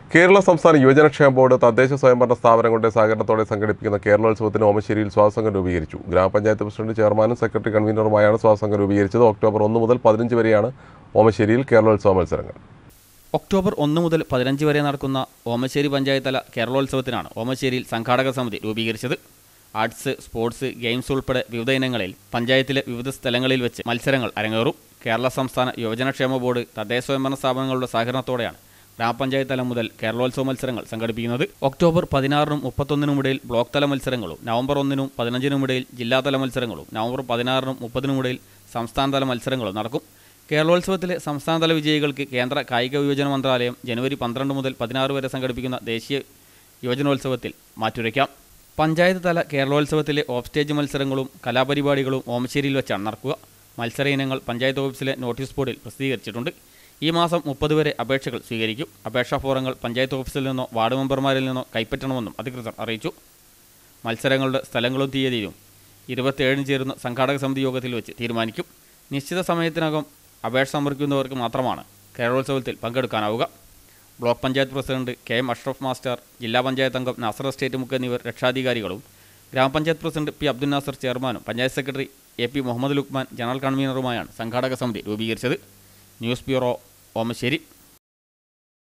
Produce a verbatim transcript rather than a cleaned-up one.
കേരള സംസ്ഥാന യുവജനക്ഷേമ ബോർഡ് തദ്ദേശ സ്വയംഭരണ സ്ഥാപനങ്ങളുടെ സഹകരണത്തോടെ സംഘടിപ്പിക്കുന്ന കേരളോത്സവത്തിന് ഓമശ്ശേരിയിൽ സ്വാസംഘം രൂപീകരിച്ചു. ഗ്രാമപഞ്ചായത്ത് പ്രസിഡന്റ്, ചെയർമാനും സെക്രട്ടറി കൺവീനറുമായാണ് സ്വാസംഘം രൂപീകരിച്ചത്. ഒക്ടോബർ ഒന്ന് മുതൽ പതിനഞ്ച് വരെയാണ് ഓമശ്ശേരിയിൽ കേരളോത്സവ മത്സരങ്ങൾ. ഒക്ടോബർ ഒന്ന് മുതൽ പതിനഞ്ച് വരെ നടക്കുന്ന ഓമശ്ശേരി പഞ്ചായത്ത് തല കേരളോത്സവത്തിനാണ് ഓമശ്ശേരിയിൽ സംഘാടക സമിതി രൂപീകരിച്ചത്. ആർട്സ്, സ്പോർട്സ്, ഗെയിംസ് ഉൾപ്പെടെ വിവിധ ഇനങ്ങളിൽ പഞ്ചായത്തിലെ വിവിധ സ്ഥലങ്ങളിൽ വെച്ച് മത്സരങ്ങൾ അരങ്ങേറും. കേരള സംസ്ഥാന യുവജനക്ഷേമ ബോർഡ് തദ്ദേശ സ്വയംഭരണ സ്ഥാപനങ്ങളുടെ സഹകരണത്തോടെയാണ് ഗ്രാമപഞ്ചായത്ത് തലം മുതൽ കേരളോത്സവ മത്സരങ്ങൾ സംഘടിപ്പിക്കുന്നത്. ഒക്ടോബർ പതിനാറിനും മുപ്പത്തൊന്നിനും ഇടയിൽ ബ്ലോക്ക് തല മത്സരങ്ങളും നവംബർ ഒന്നിനും പതിനഞ്ചിനും ഇടയിൽ ജില്ലാതല മത്സരങ്ങളും നവംബർ പതിനാറിനും മുപ്പതിനും ഇടയിൽ സംസ്ഥാനതല മത്സരങ്ങളും നടക്കും. കേരളോത്സവത്തിലെ സംസ്ഥാനതല വിജയികൾക്ക് കേന്ദ്ര കായിക യുവജന മന്ത്രാലയം ജനുവരി പന്ത്രണ്ട് മുതൽ പതിനാറ് വരെ സംഘടിപ്പിക്കുന്ന ദേശീയ യുവജനോത്സവത്തിൽ മാറ്റുരയ്ക്കാം. പഞ്ചായത്ത് തല കേരളോത്സവത്തിലെ ഓഫ് സ്റ്റേജ് മത്സരങ്ങളും കലാപരിപാടികളും ഓമശ്ശേരിയിൽ വെച്ചാണ് നടക്കുക. മത്സര ഇനങ്ങൾ പഞ്ചായത്ത് ഓഫീസിലെ നോട്ടീസ് ബോർഡിൽ പ്രസിദ്ധീകരിച്ചിട്ടുണ്ട്. ഈ മാസം മുപ്പത് വരെ അപേക്ഷകൾ സ്വീകരിക്കും. അപേക്ഷാ ഫോറങ്ങൾ പഞ്ചായത്ത് ഓഫീസിൽ നിന്നോ വാർഡ് മെമ്പർമാരിൽ നിന്നോ കൈപ്പറ്റണമെന്നും അധികൃതർ അറിയിച്ചു. മത്സരങ്ങളുടെ സ്ഥലങ്ങളും തീയതിയും ഇരുപത്തിയേഴിന് ചേരുന്ന സംഘാടക സമിതി യോഗത്തിൽ വെച്ച് തീരുമാനിക്കും. നിശ്ചിത സമയത്തിനകം അപേക്ഷ സമർപ്പിക്കുന്നവർക്ക് മാത്രമാണ് കേരളോത്സവത്തിൽ പങ്കെടുക്കാനാവുക. Block panchayat president K M Ashraf master, ജില്ലാ പഞ്ചായത്ത് അംഗം നാസർ എസ്റ്റേറ്റ് മുക്ക് എന്നിവർ രക്ഷാധികാരികളും ഗ്രാമപഞ്ചായത്ത് പ്രസിഡന്റ് പി അബ്ദുൽ നാസർ ചെയർമാനും panchayat secretary A P Muhammad Luqman general കൺവീനറുമായാണ് സംഘാടക സമിതി രൂപീകരിച്ചത്. News bureau, Omassery.